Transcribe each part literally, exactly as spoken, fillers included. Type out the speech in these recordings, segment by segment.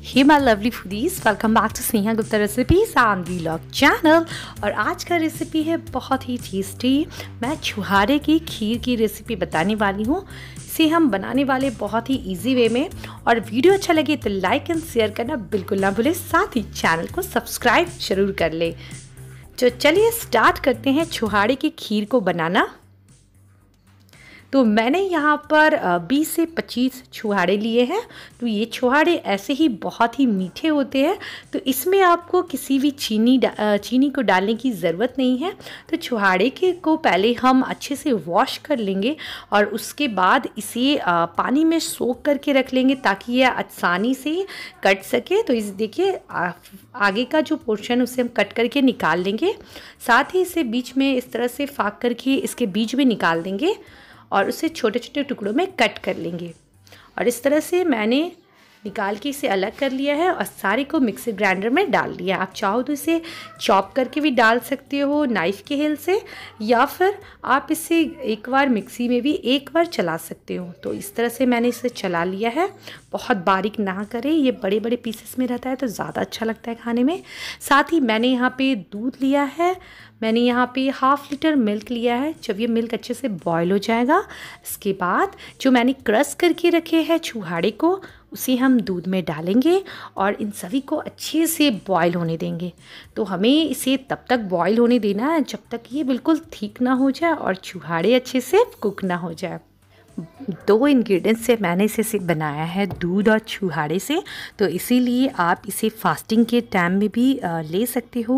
Hey my lovely foodies, welcome back to Sneha Gupta recipes on vlog channel. और आज का recipe है बहुत ही टेस्टी। मैं छुहारे की खीर की रेसिपी बताने वाली हूँ। इसे हम बनाने वाले बहुत ही इजी वे में। और वीडियो अच्छा लगे तो लाइक एंड शेयर करना बिल्कुल ना भूले, साथ ही चैनल को सब्सक्राइब जरूर कर ले। तो चलिए स्टार्ट करते हैं छुहारे की खीर को बनाना। तो मैंने यहाँ पर बीस से पच्चीस छुहारे लिए हैं। तो ये छुहारे ऐसे ही बहुत ही मीठे होते हैं, तो इसमें आपको किसी भी चीनी चीनी को डालने की ज़रूरत नहीं है। तो छुहारे के को पहले हम अच्छे से वॉश कर लेंगे और उसके बाद इसे पानी में सोख करके रख लेंगे ताकि ये आसानी से कट सके। तो इस देखिए आगे का जो पोर्शन उसे हम कट करके निकाल लेंगे। साथ ही इसे बीच में इस तरह से फाँक करके इसके बीज भी निकाल देंगे और उसे छोटे छोटे टुकड़ों में कट कर लेंगे। और इस तरह से मैंने निकाल के इसे अलग कर लिया है और सारे को मिक्सर ग्राइंडर में डाल लिया। आप चाहो तो इसे चॉप करके भी डाल सकते हो नाइफ़ के हेल्प से, या फिर आप इसे एक बार मिक्सी में भी एक बार चला सकते हो। तो इस तरह से मैंने इसे चला लिया है। बहुत बारीक ना करें, ये बड़े बड़े पीसेस में रहता है तो ज़्यादा अच्छा लगता है खाने में। साथ ही मैंने यहाँ पे दूध लिया है, मैंने यहाँ पे हाफ़ लीटर मिल्क लिया है। जब ये मिल्क अच्छे से बॉयल हो जाएगा, इसके बाद जो मैंने क्रश करके रखे हैं छुहारे को, उसे हम दूध में डालेंगे और इन सभी को अच्छे से बॉयल होने देंगे। तो हमें इसे तब तक बॉयल होने देना है जब तक ये बिल्कुल ठीक ना हो जाए और छुहारे अच्छे से कुक ना हो जाए। दो इंग्रेडिएंट्स से मैंने इसे बनाया है, दूध और छुहारे से। तो इसीलिए आप इसे फास्टिंग के टाइम में भी ले सकते हो।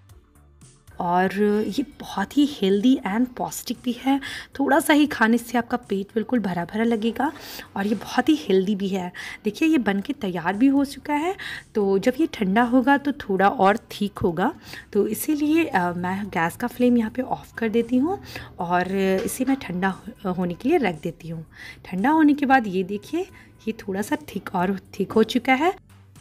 और ये बहुत ही हेल्दी एंड पौष्टिक भी है। थोड़ा सा ही खाने से आपका पेट बिल्कुल भरा भरा लगेगा और ये बहुत ही हेल्दी भी है। देखिए ये बन के तैयार भी हो चुका है। तो जब ये ठंडा होगा तो थोड़ा और ठीक होगा। तो इसीलिए मैं गैस का फ्लेम यहाँ पे ऑफ़ कर देती हूँ और इसे मैं ठंडा होने के लिए रख देती हूँ। ठंडा होने के बाद ये देखिए ये थोड़ा सा ठीक और ठीक हो चुका है।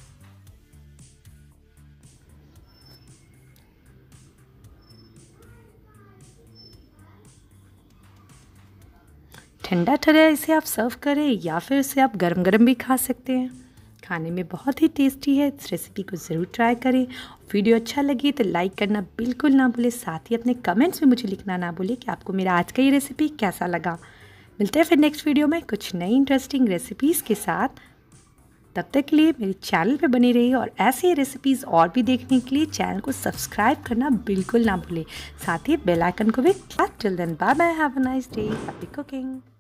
ठंडा ठंडा इसे आप सर्व करें या फिर इसे आप गरम गरम भी खा सकते हैं। खाने में बहुत ही टेस्टी है। इस रेसिपी को ज़रूर ट्राई करें। वीडियो अच्छा लगे तो लाइक करना बिल्कुल ना भूलें। साथ ही अपने कमेंट्स में मुझे लिखना ना भूलें कि आपको मेरा आज का ये रेसिपी कैसा लगा। मिलते हैं फिर नेक्स्ट वीडियो में कुछ नई इंटरेस्टिंग रेसिपीज़ के साथ। तब तक के लिए मेरे चैनल पे बने रहिए और ऐसे रेसिपीज़ और भी देखने के लिए चैनल को सब्सक्राइब करना बिल्कुल ना भूलें। साथ ही बेल आइकन को भी click. Till then bye bye, have a nice day, happy cooking.